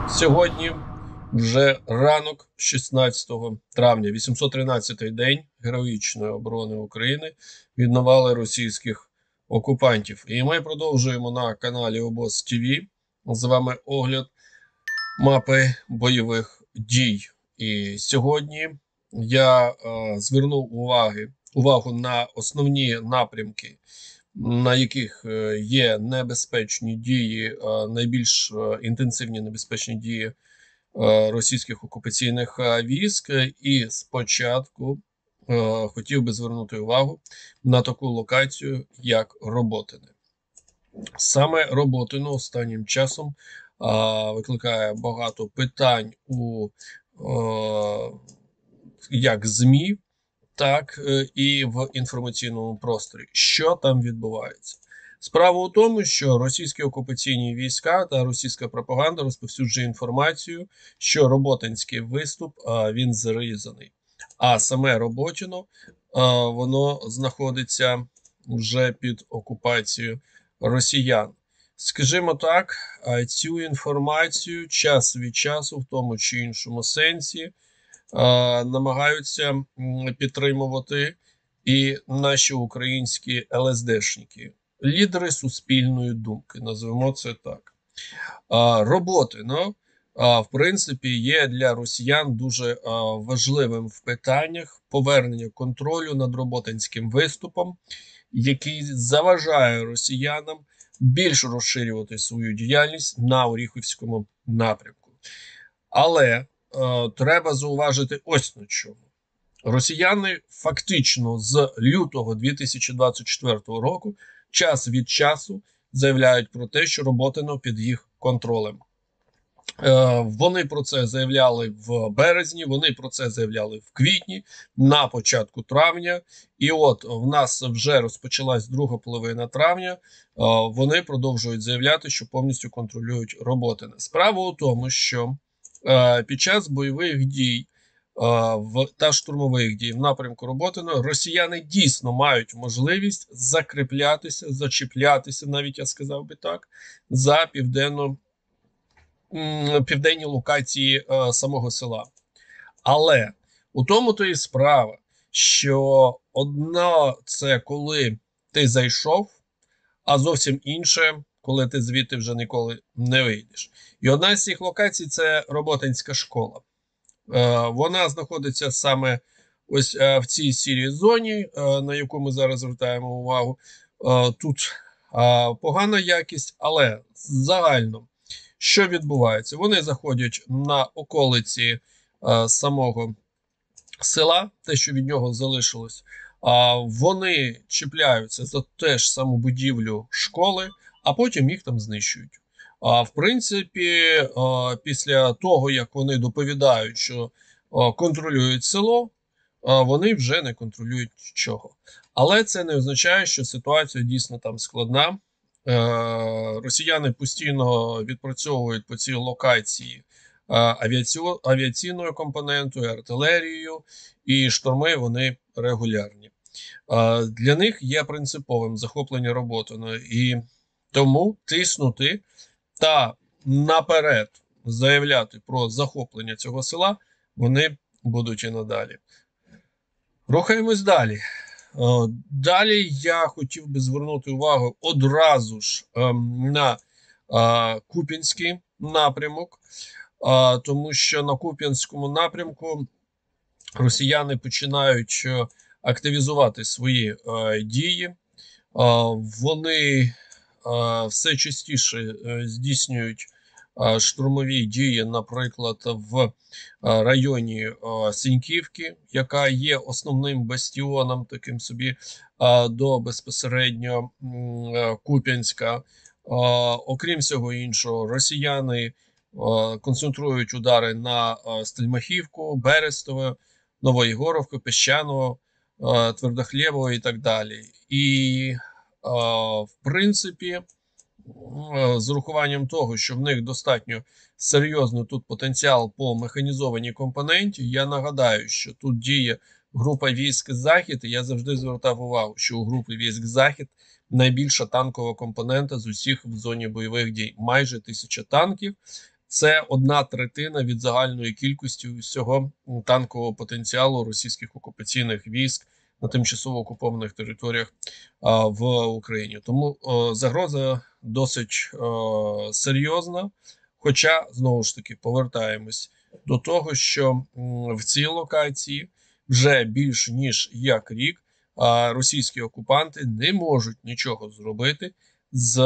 Сьогодні вже ранок 16 травня, 813-й день героїчної оборони України від навали російських окупантів. І ми продовжуємо на каналі Обоз ТВ. З вами огляд мапи бойових дій. І сьогодні я звернув увагу на основні напрямки, на яких є небезпечні дії, найбільш інтенсивні небезпечні дії російських окупаційних військ. І спочатку хотів би звернути увагу на таку локацію, як Роботине. Саме Роботино останнім часом викликає багато питань у як ЗМІ, так і в інформаційному просторі. Що там відбувається? Справа у тому, що російські окупаційні війська та російська пропаганда розповсюджує інформацію, що Роботинський виступ він зарізаний. А саме Роботино воно знаходиться вже під окупацією росіян. Скажімо так, цю інформацію час від часу, в тому чи іншому сенсі, намагаються підтримувати і наші українські ЛСДшники, лідери суспільної думки, називаємо це так. Роботино, в принципі, є для росіян дуже важливим в питаннях повернення контролю над Роботинським виступом, який заважає росіянам більш розширювати свою діяльність на Оріхівському напрямку. Але треба зауважити ось на чому. Росіяни фактично з лютого 2024 року час від часу заявляють про те, що Роботино під їх контролем. Вони про це заявляли в березні, вони про це заявляли в квітні, на початку травня. І от в нас вже розпочалась друга половина травня, вони продовжують заявляти, що повністю контролюють Роботине. Справа у тому, що під час бойових дій та штурмових дій в напрямку Роботино росіяни дійсно мають можливість закріплятися, зачіплятися, навіть я сказав би так, за південні локації самого села. Але у тому то і справа, що одно це коли ти зайшов, а зовсім інше, коли ти звідти вже ніколи не вийдеш. І одна з цих локацій – це Роботинська школа. Вона знаходиться саме ось в цій сірій зоні, на яку ми зараз звертаємо увагу. Тут погана якість, але загально що відбувається? Вони заходять на околиці самого села, те, що від нього залишилось. Вони чіпляються за те ж саму будівлю школи, а потім їх там знищують. В принципі, після того, як вони доповідають, що контролюють село, вони вже не контролюють нічого. Але це не означає, що ситуація дійсно там складна. Росіяни постійно відпрацьовують по цій локації авіаційною компонентою, артилерією, і штурми вони регулярні. Для них є принциповим захоплення Роботино, і тому тиснути та наперед заявляти про захоплення цього села вони будуть і надалі. Рухаємось далі. Далі я хотів би звернути увагу одразу ж на Куп'янський напрямок, тому що на Куп'янському напрямку росіяни починають активізувати свої дії. Вони все частіше здійснюють штурмові дії, наприклад, в районі Синьківки, яка є основним бастіоном таким собі до безпосередньо Куп'янська. Окрім всього іншого, росіяни концентрують удари на Стельмахівку, Берестове, Новоєгоровку, Піщаново, Твердохлєбово і так далі. І, в принципі, з урахуванням того, що в них достатньо серйозний тут потенціал по механізованій компоненті, я нагадаю, що тут діє група військ «Захід», і я завжди звертав увагу, що у групи військ «Захід» найбільша танкова компонента з усіх в зоні бойових дій. Майже 1000 танків, Це 1/3 від загальної кількості всього танкового потенціалу російських окупаційних військ на тимчасово окупованих територіях в Україні. Тому загроза досить серйозна. Хоча, знову ж таки, повертаємось до того, що в цій локації вже більш ніж як рік російські окупанти не можуть нічого зробити з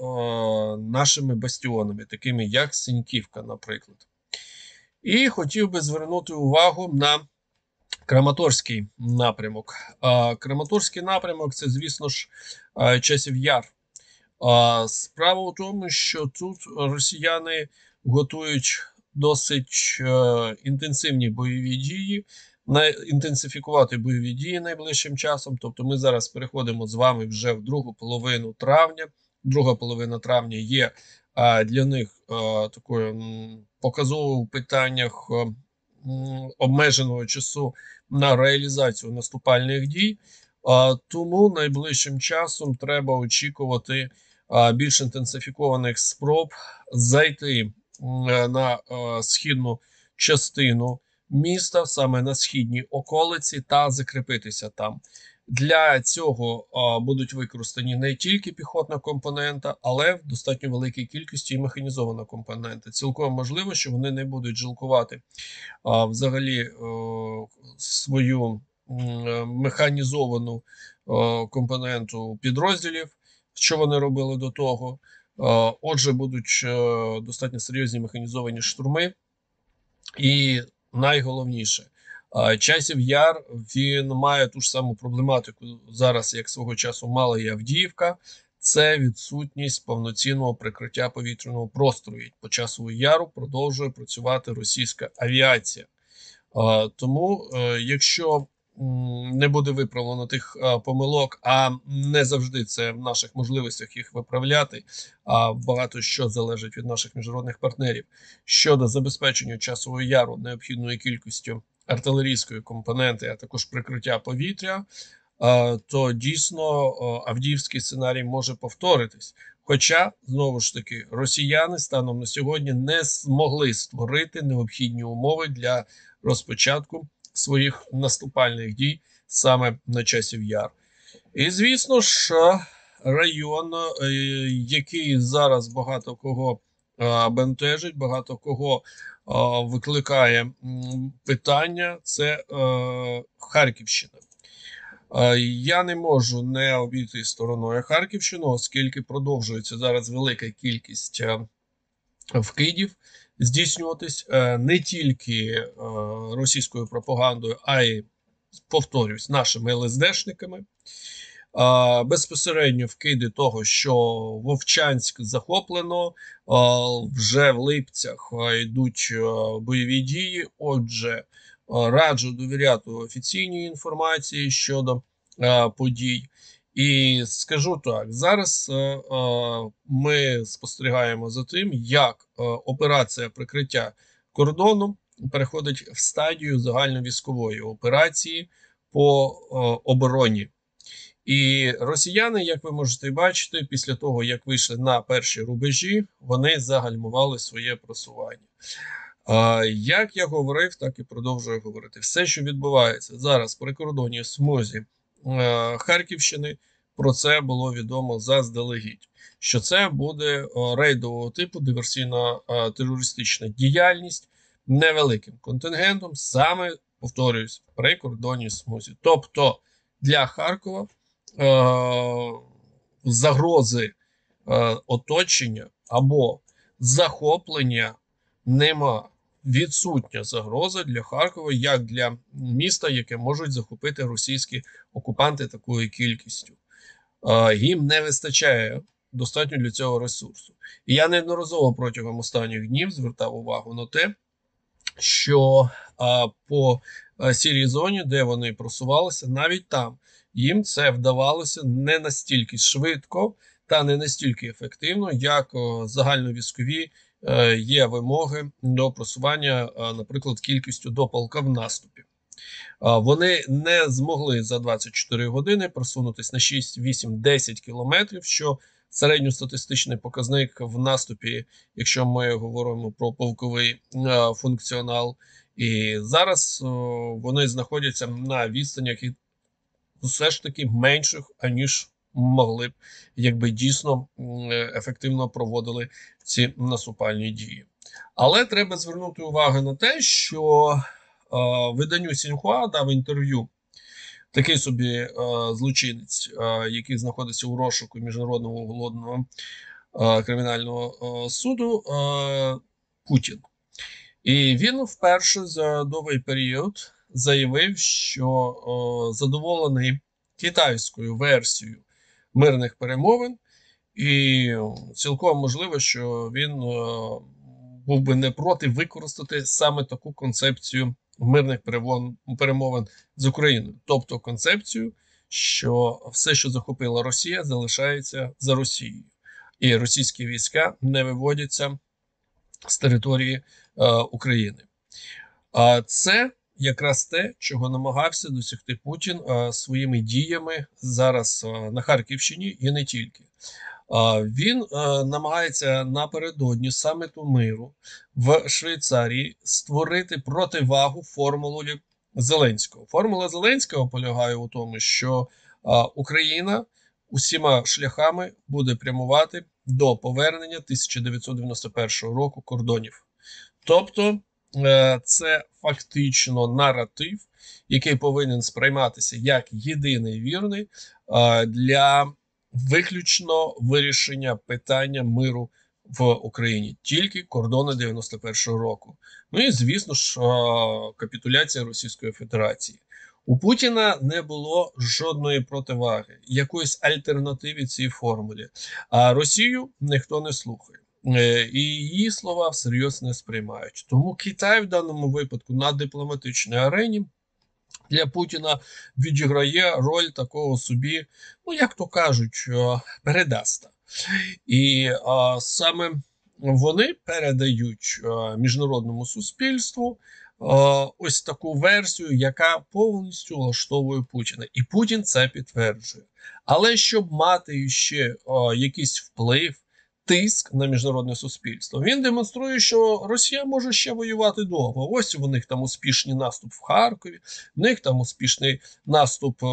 нашими бастіонами, такими як Синьківка, наприклад. І хотів би звернути увагу на Краматорський напрямок. Краматорський напрямок – це, звісно ж, Часів Яр. Справа у тому, що тут росіяни готують досить інтенсивні бойові дії, інтенсифікувати бойові дії найближчим часом. Тобто ми зараз переходимо з вами вже в другу половину травня. Друга половина травня є для них такою показовою в питаннях обмеженого часу на реалізацію наступальних дій. Тому найближчим часом треба очікувати більш інтенсифікованих спроб зайти на східну частину міста, саме на східній околиці, та закріпитися там. Для цього будуть використані не тільки піхотна компонента, але в достатньо великій кількості і механізована компонента. Цілком можливо, що вони не будуть жалкувати взагалі свою механізовану компоненту підрозділів, що вони робили до того. Отже, будуть достатньо серйозні механізовані штурми. І найголовніше, Часів Яр, він має ту ж саму проблематику зараз, як свого часу мала і Авдіївка. Це відсутність повноцінного прикриття повітряного простору. І по Часову Яру продовжує працювати російська авіація. Тому, якщо не буде виправлено тих помилок, а не завжди це в наших можливостях їх виправляти, а багато що залежить від наших міжнародних партнерів, щодо забезпечення Часового Яру необхідною кількістю артилерійської компоненти, а також прикриття повітря, то дійсно авдіївський сценарій може повторитись. Хоча, знову ж таки, росіяни станом на сьогодні не змогли створити необхідні умови для розпочатку своїх наступальних дій саме на Часів Яр. І, звісно ж, район, який зараз багато кого бентежить, багато кого викликає питання, це Харківщина. Я не можу не обійти стороною Харківщину, оскільки продовжується зараз велика кількість вкидів здійснюватись не тільки російською пропагандою, а й, повторюсь, нашими ЛСДшниками. Безпосередньо вкиди того, що Вовчанськ захоплено, вже в Липцях йдуть бойові дії. Отже, раджу довіряти офіційній інформації щодо подій. І скажу так, зараз ми спостерігаємо за тим, як операція прикриття кордону переходить в стадію загальновійськової операції по обороні. І росіяни, як ви можете бачити, після того, як вийшли на перші рубежі, вони загальмували своє просування. Як я говорив, так і продовжую говорити. Все, що відбувається зараз при кордоні смузі Харківщини, про це було відомо заздалегідь. Що це буде рейдового типу диверсійно-терористична діяльність невеликим контингентом, саме, повторюсь, при кордоні смузі. Тобто для Харкова загрози оточення або захоплення нема. Відсутня загроза для Харкова, як для міста, яке можуть захопити російські окупанти такою кількістю. Їм не вистачає достатньо для цього ресурсу. І я неодноразово протягом останніх днів звертав увагу на те, що по сірій зоні, де вони просувалися, навіть там їм це вдавалося не настільки швидко та не настільки ефективно, як загальновійськові є вимоги до просування, наприклад, кількістю до полка в наступі. Вони не змогли за 24 години просунутися на 6, 8, 10 кілометрів, що середньостатистичний показник в наступі, якщо ми говоримо про полковий функціонал. І зараз вони знаходяться на відстанях і все ж таки менших, аніж могли б, якби дійсно ефективно проводили ці наступальні дії. Але треба звернути увагу на те, що виданню Сіньхуа дав інтерв'ю такий собі злочинець, який знаходиться у розшуку Міжнародного уголовного кримінального суду, Путін. І він вперше за довгий період заявив, що задоволений китайською версією мирних перемовин, і цілком можливо, що він був би не проти використати саме таку концепцію мирних перемовин з Україною, тобто концепцію, що все, що захопила Росія, залишається за Росією, і російські війська не виводяться з території України. А це якраз те, чого намагався досягти Путін своїми діями зараз на Харківщині і не тільки. Він намагається напередодні саміту миру в Швейцарії створити противагу формулі Зеленського. Формула Зеленського полягає у тому, що Україна усіма шляхами буде прямувати до повернення 1991 року кордонів. Тобто це фактично наратив, який повинен сприйматися як єдиний вірний для виключно вирішення питання миру в Україні. Тільки кордони 91-го року. Ну і, звісно ж, капітуляція Російської Федерації. У Путіна не було жодної противаги, якоїсь альтернативи цій формулі. А Росію ніхто не слухає. І її слова всерйоз не сприймають. Тому Китай в даному випадку на дипломатичній арені для Путіна відіграє роль такого собі, ну як то кажуть, передаста. І саме вони передають міжнародному суспільству ось таку версію, яка повністю влаштовує Путіна. І Путін це підтверджує. Але щоб мати ще якийсь вплив, тиск на міжнародне суспільство, він демонструє, що Росія може ще воювати довго. Ось у них там успішний наступ в Харкові, в них там успішний наступ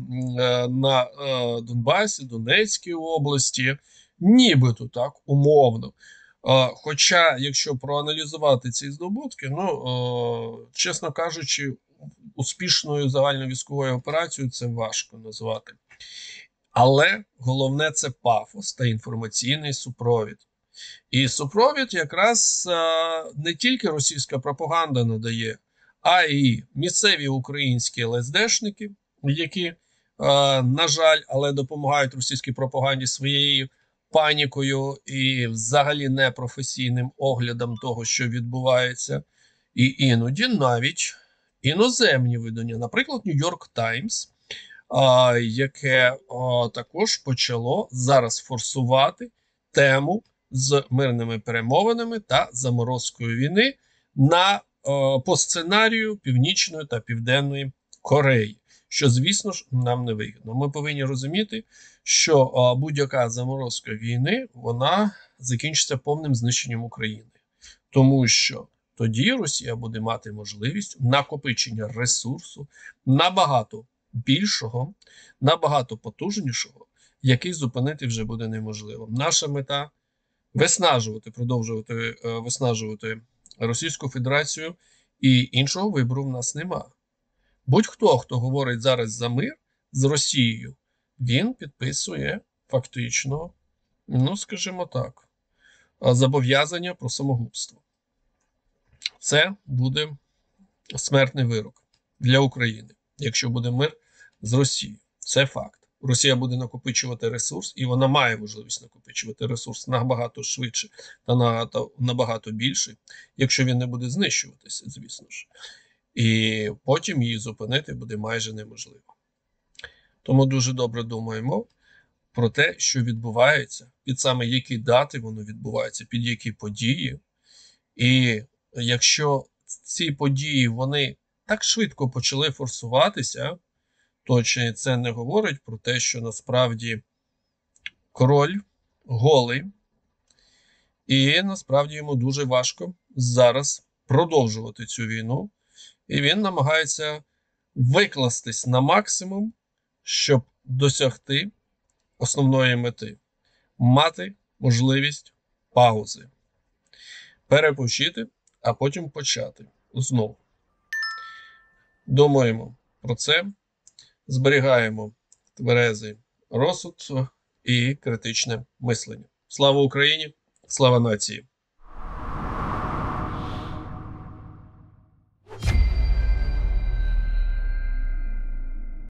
на Донбасі, Донецькій області, нібито так, умовно. Хоча, якщо проаналізувати ці здобутки, чесно кажучи, успішною загальновійськовою операцією це важко назвати. Але головне – це пафос та інформаційний супровід. І супровід якраз не тільки російська пропаганда надає, а й місцеві українські ЛСДшники, які, на жаль, але допомагають російській пропаганді своєю панікою і взагалі непрофесійним оглядом того, що відбувається. І іноді навіть іноземні видання, наприклад, New York Times, яке також почало зараз форсувати тему з мирними перемовинами та заморозкою війни по сценарію Північної та Південної Кореї, що, звісно ж, нам не вигідно. Ми повинні розуміти, що будь-яка заморозка війни, вона закінчиться повним знищенням України. Тому що тоді Росія буде мати можливість накопичення ресурсу набагато більшого, набагато потужнішого, який зупинити вже буде неможливо. Наша мета – продовжувати виснажувати Російську Федерацію, і іншого вибору в нас нема. Будь-хто, хто говорить зараз за мир з Росією, він підписує фактично, скажімо так, зобов'язання про самогубство. Це буде смертний вирок для України, якщо буде мир з Росією. Це факт. Росія буде накопичувати ресурс, і вона має можливість накопичувати ресурс набагато швидше та набагато більше, якщо він не буде знищуватися, звісно ж. І потім її зупинити буде майже неможливо. Тому дуже добре думаємо про те, що відбувається, під саме які дати воно відбувається, під які події. І якщо ці події, вони так швидко почали форсуватися, то чи це не говорить про те, що насправді король голий, і насправді йому дуже важко зараз продовжувати цю війну. І він намагається викластись на максимум, щоб досягти основної мети мати можливість паузи, перепочити, а потім почати знову. Думаємо про це, зберігаємо тверезий розсуд і критичне мислення. Слава Україні! Слава нації!